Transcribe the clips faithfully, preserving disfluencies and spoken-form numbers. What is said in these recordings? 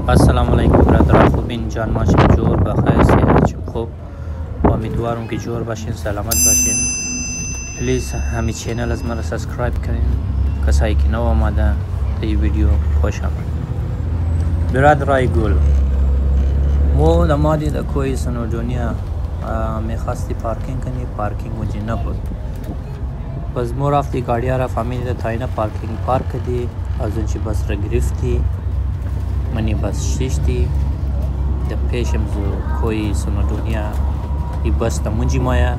السلام علیکم برادران خوبین، جان ماشین جور بخیر، صحت خوب. امیدوارم که جور باشین، سلامت باشین. پلیز همین چینل از من سابسکرایب کنین. کسایی که نو آمدن این ویدیو خوش آمد. برادرای گل مو دمادی در کوی سنوردونیا میخواستی پارکینگ کنی، پارکینگ وجه نبود. پس مو رفتی گاڑی را فهمیدی تاینا پارکینگ پارک کردی، از اونچه بس را گرفتی منی بس شیشتی در پیشم زو کوی سنوردونیا ای بس تا منجی مایا.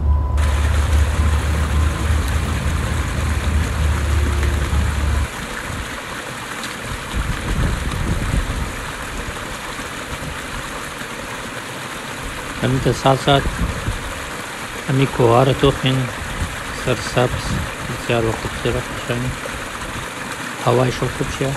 همین تا سات سات همین کوهار تو خین سرسبز بسیار و خوبصورت نشانی، هوایش خوب شه.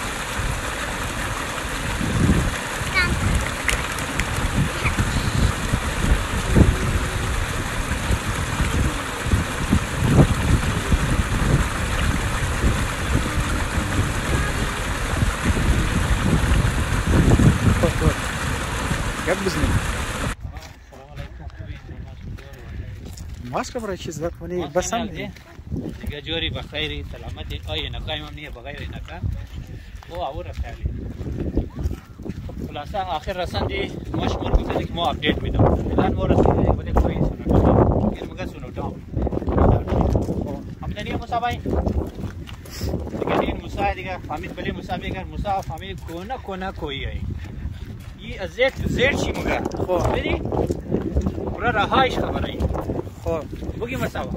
ماسک برای چیز بکنی بس هم دی دیگه جوری بخیری سلامتی. آیه نکایم هم نیه بغیر نکا او آور خیلی خلاصه آخر رسندی ماش مر گفتن که ما اپدیت میدم الان ما رسیدیم بده کوی سنوردو این مگه سنوردو همدنی مصابای دیگه این مصا دیگه فهمید بله مصابی اگر مصا فهمید کونا کونا کوی ای این ازت زیر چی مگه خب ببین برا رهایش خبره ای. خب بگی مصابا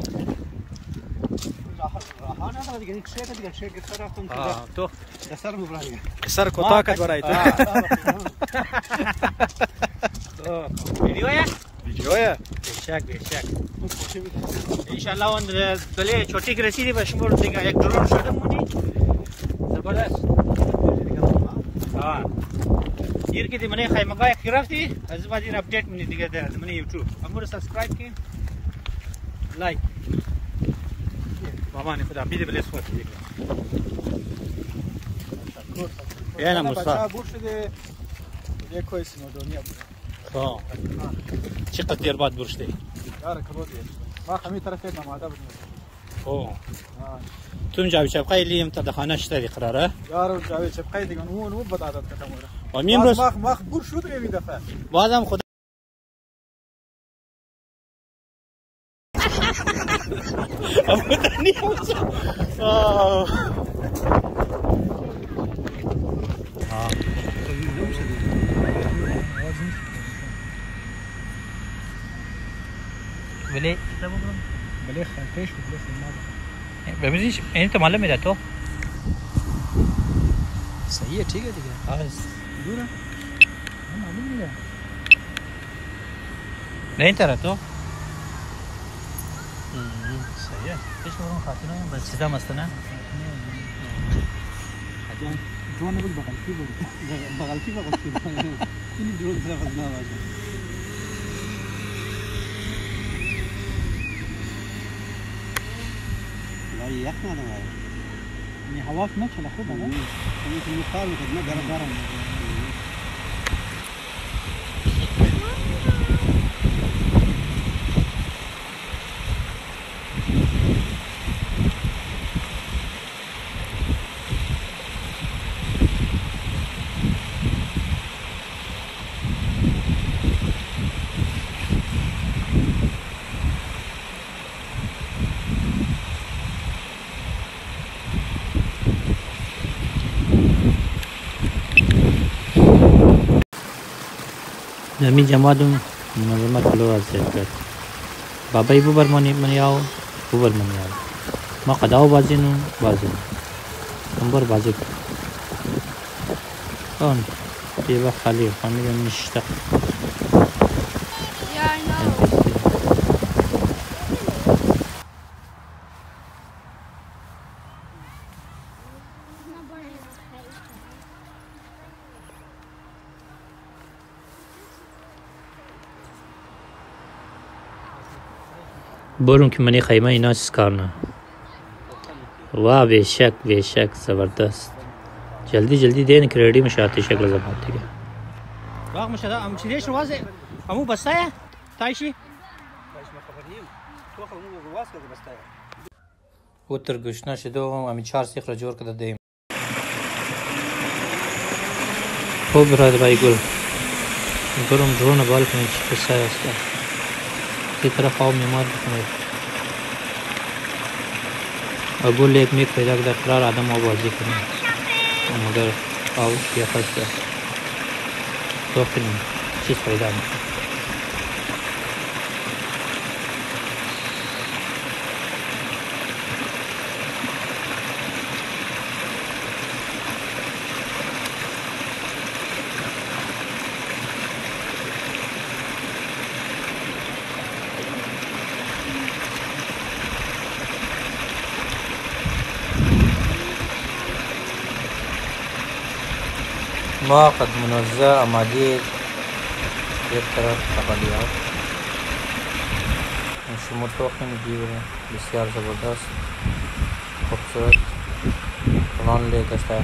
راه نه دیگه یک شیء دیگه شیء که سر رفتم تو سر مبرای سر کوتاکت برای تو ویدیویا ویدیویا بیشک بیشک ان شاء الله اون بله छोटी की रसीदी बशमूर देगा एक ड्रोन शॉट मुनी जबरदस्त हां ير كده مني خاي مقاي خرفتي از بعدين ابديت من دیگه ده من يوتيوب امور سبسكرايب كين لايك ماما ني خدا بيدي بلس وقت دیگه انا مصطفى بوش ده ده کوی سنوردونیا ها چقدر دیر بعد برشته یار کرودی ما همین طرف نماده بود اوه تو جاوی چپقای لیم تا دخانه شده قراره یارو جاوی چپقای دیگه اون اون بد عادت کردم و میم روز مخ مخ بور شد روی دفعه بازم خدا ابودنی آه ها بله بله خالتش بله خالما ببینیش این تو معلومه ده تو صحیح ہے ٹھیک ہے دیگه خلاص دور ہے معلوم نہیں ہے نہیں ترا تو صحیح ہے ايش ورون خاطرنا بس سیدا مستنا جوان بول بغل کی بول بغل کی بغل کی کلی درو سره غزنا واجه لا يحنا ده يعني هواك ما تشلا خوبه ده يعني في المقال قد ما قرا قرا نمی جمادم منظمه کلو از زیاد کرد بابایی ببر منی منیاو ببر منیاو ما قداو بازینو بازینو انبر بازی کرد اون دیبا خالی فامیلیم نشتا برون که منی خیمه اینا چیز کار نه. واه بیشک بیشک زبردست جلدی جلدی دین که ریڈی میشه آتیش یک لحظه بعد دیگه. وقت میشه ام چیزش واضح همو بسته تایشی تایش ما خبریم تو همو واضح که بسته اوتر گوشنا شده و امی چهار سیخ را جور کرده دیم. خوب برادرای گل گرم درون بال کنید چی قصه است. تی طرف آب میماد بکنید و گل یک میک پیدا کرده قرار آدم آب بازی کنید مگر آب یا خسته تو کنید چیز پیدا میکنید. ما قد منوزع آماده یک طرف تقلیات شما توقع میگیره بسیار زبردست خوبصورت فلان لیگ است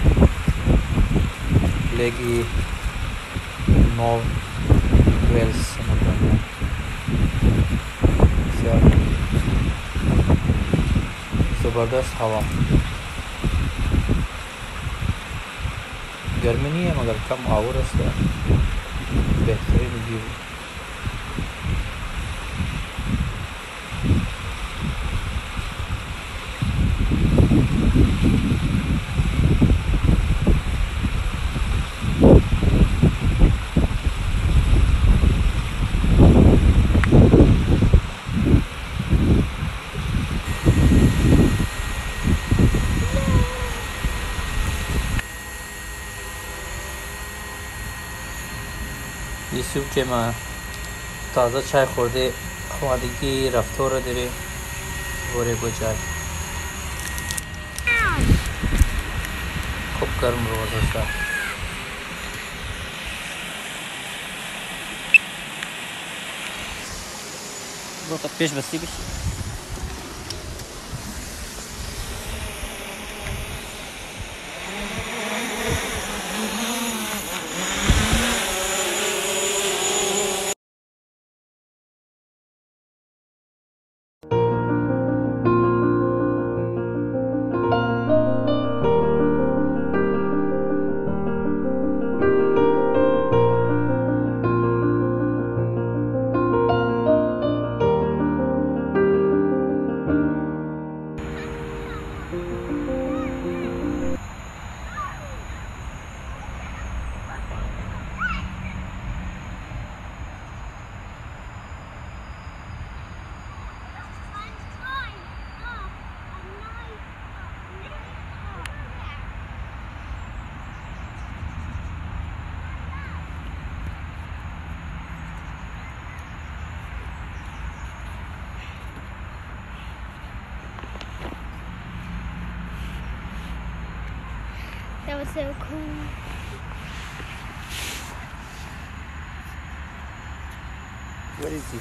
لیگی نو ویلز بسیار زبردست هوا गर्मी नहीं है मगर कम आवर है बेहतरीन view یوسف که ما تازه چای خورده آمادگی رفتار داره بوره با چای خوب گرم روز است با تا پیش بستی بشی That was so cool. Where is he?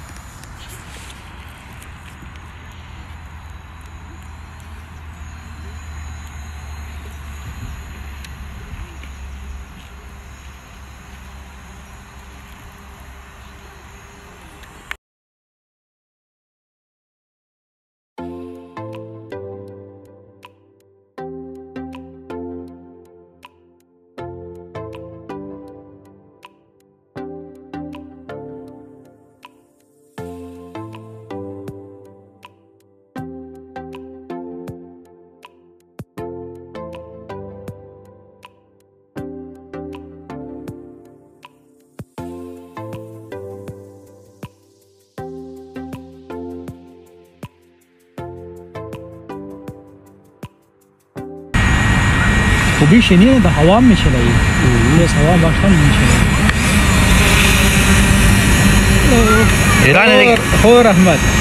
خوبی شنیه به هوا میچله این از هوا باشتن میچله ایران دیگه خور رحمت